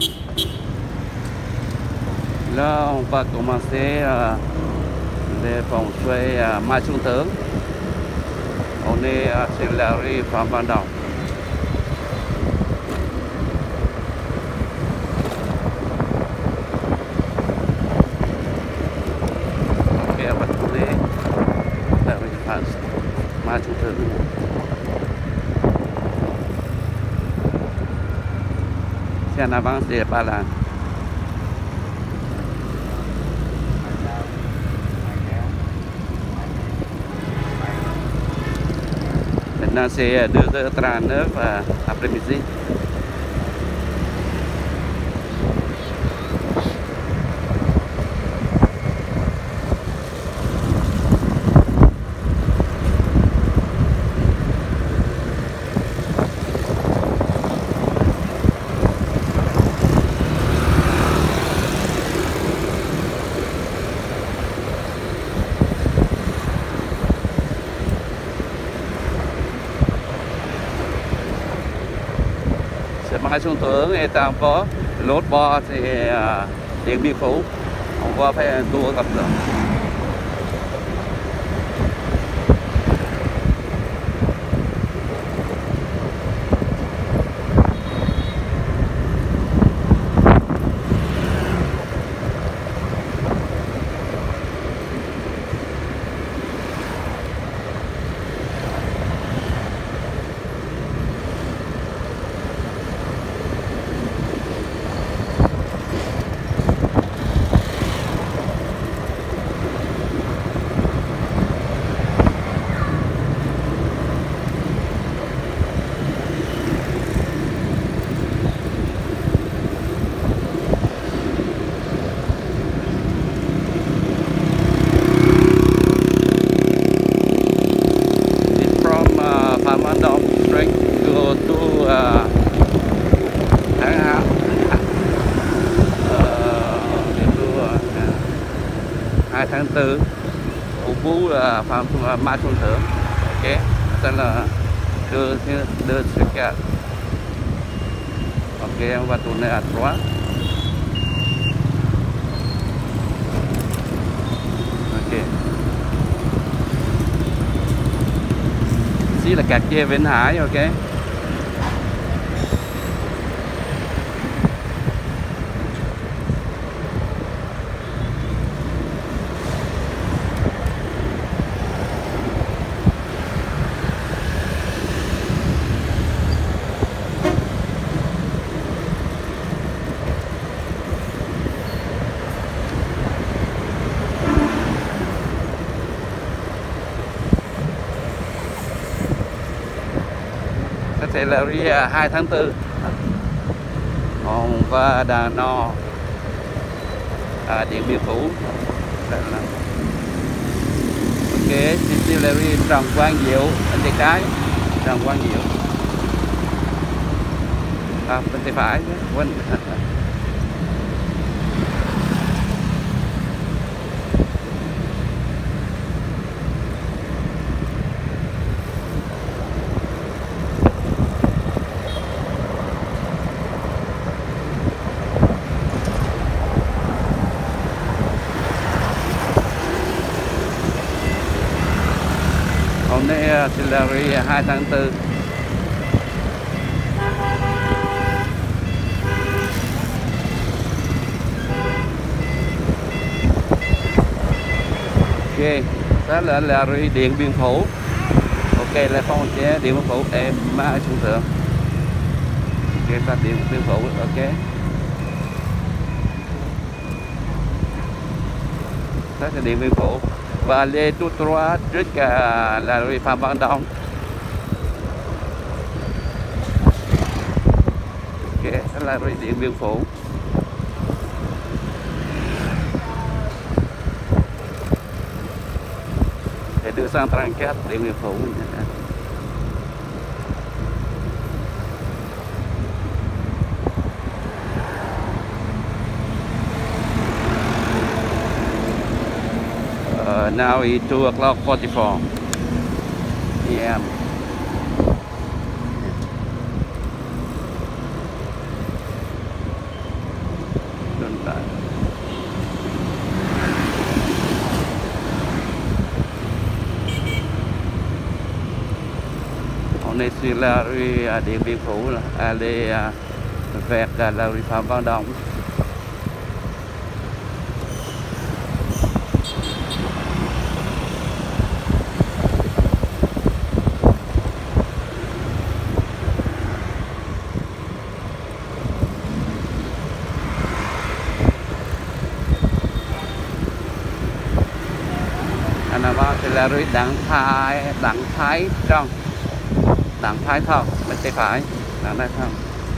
Là on va commencer les fonctions Mai Xuân Thưởng. On est sur la rue Phạm Văn Đồng. Ok, on va tourner la rue Mai Xuân Thưởng. C'est en avance, c'est pas là. Maintenant c'est 2h39 après-midi. Mai Xuân Thưởng est encore l'autre bord, c'est Điện Biên Phủ. On va faire un tour comme ça. Tháng 4 Ủ Phú là Phạm Mai Xuân Thưởng. Ok, đây là đưa sự kiện. Ok, on va tourner à droite. Ok, ici là quartier Vĩnh Hải. Ok, c'est la rue 2 tháng 4. On va dans nord à Điện Biên Phủ. Ok, c'est la rue Trần Quang Diệu, bên tay trái Trần Quang Diệu. Bên tay phải quên. On est sur la rue 2 tháng 4. Ok, đó là rue Điện Biên Phủ. Ok, là phong chế Điện Biên Phủ em Mai Xuân Thưởng. Ok, ta Điện Biên Phủ. Ok, đó là Điện Biên Phủ. Và aller tout droit jusqu'à la rue Phạm Văn Đồng. Ok, đó là rue Điện Biên Phủ. Để đưa sang 34 Điện Biên Phủ. Now it's 2:44 p.m. On est sur la rue Điện Biên Phủ, aller vers la rue Phạm Văn Đồng. En avant c'est la rue Đặng Thái Trân. Đặng Thái Thông, bên tay phải, Đặng Thái Thông.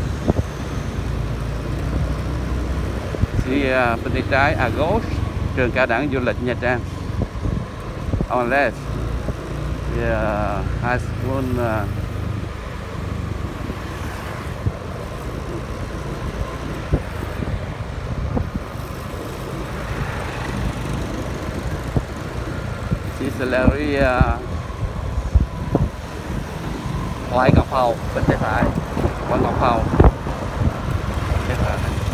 Thì bên tay trái à gauche, trường cao đẳng du lịch Nha Trang. On left, high school. C'est la rue Ngoại Ngọc Hầu, bên tay phải, Ngoại Ngọc Hầu, bên tay phải.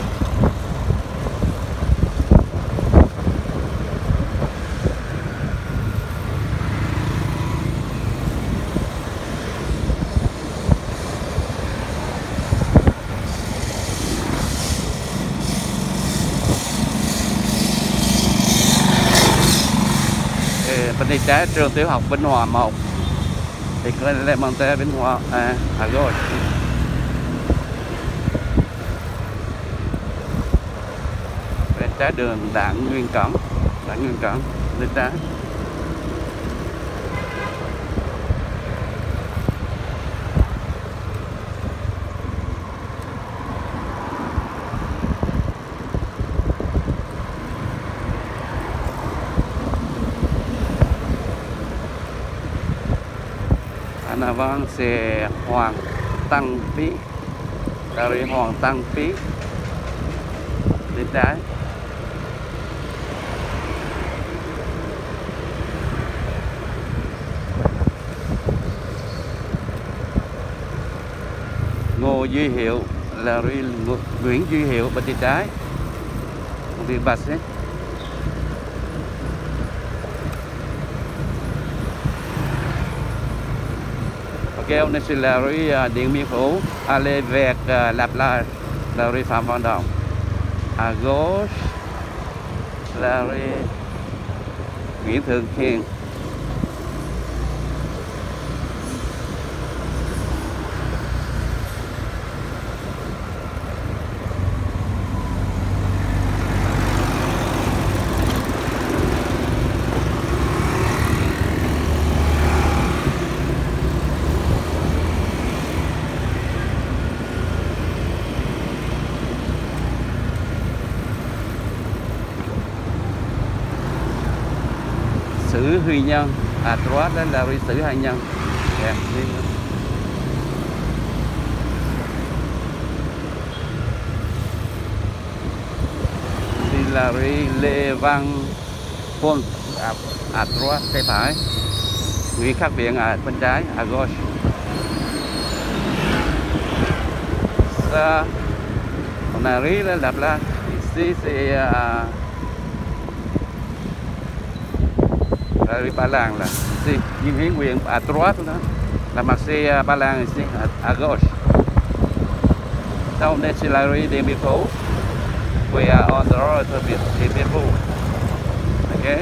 Bên tay trái trường tiểu học Vĩnh Hòa 1. Thì có lẽ mang tới Vĩnh Hòa rồi. Bên trái đường Đặng Nguyên Cẩn, bên trái. En avant c'est Hoàng Tăng Phí, la rue Hoàng Tăng Phí, bên trái. Ngô Duy Hiệu, la rue Nguyễn Duy Hiệu, bên tay trái. Công viên Bà Xích. Ok, on est sur la rue Điện Biên Phủ, aller vers la plage, la rue Phạm Văn Đồng. À gauche, la rue Nguyễn Thượng Hiền. Sử Huy Nhân, à droite đó là rue Sử Huy Nhân. Yeah, đi là rue Lê Văn Huân, à droite tay phải. Nguyễn Khắc Viện bên trái, à gauche. Ça, on arrive là là ici c'est la rue Ba Lan là ici, Diêm Hiến Quyền à droite đó, là Marché Ba Lan ici à gauche. Sau đây c'est la rue Điện Biên Phủ. We are on the road to Điện Biên Phủ. Okay.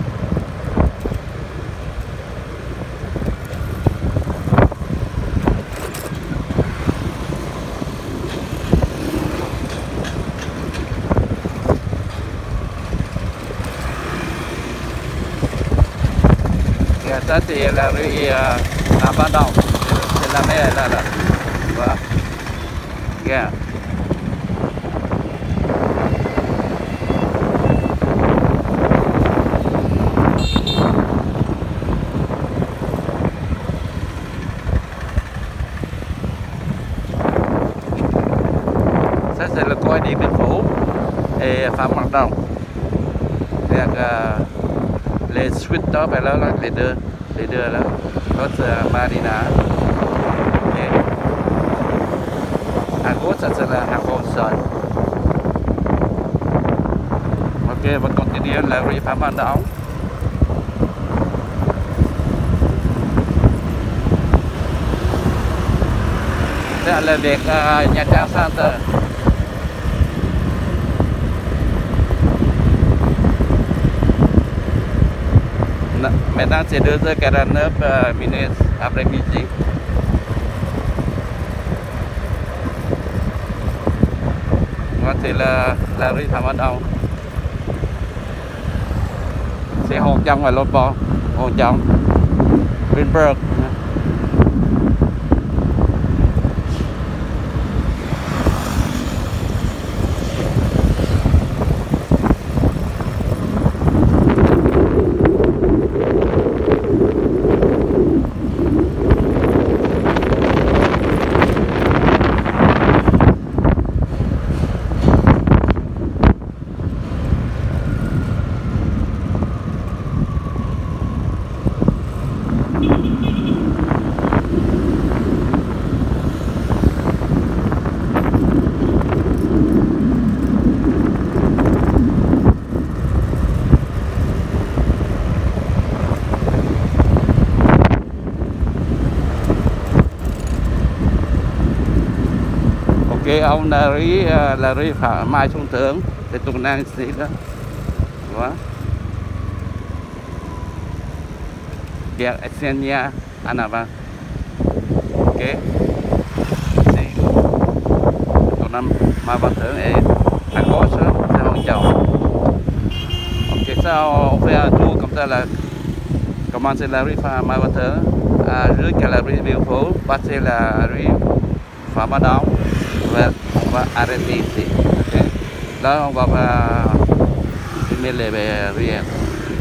Ça c'est la rue Phạm Đồng, c'est la mer là. Voilà. Yeah. Ça c'est le coin Điện Biên Phủ et Phạm Văn Đồng. Les suites đó phải là les deux là notre marina. Et à gauche ça c'est la Hàng Sơn. on va continuer la rue Famandao. C'est là avec Nha Trang Center. Maintenant, c'est 2h49 minutes après-midi. C'est la rue Famandao. C'est Hồng Kông và Lô Po, Hồng Kông, Greenberg. Ông là rưới phá mai xuống tướng để tụng năng sĩ đó đó biar actionnya anava ok sì tụng năng mai vào tướng ấy có sớm sẽ không chào ok sao về chú công ta là comment c'est la rue phá mai vào tướng rue que la rue Beaufort passer la rue Famandao. On va arrêter ici. Okay. Là, on va filmer les ruelles.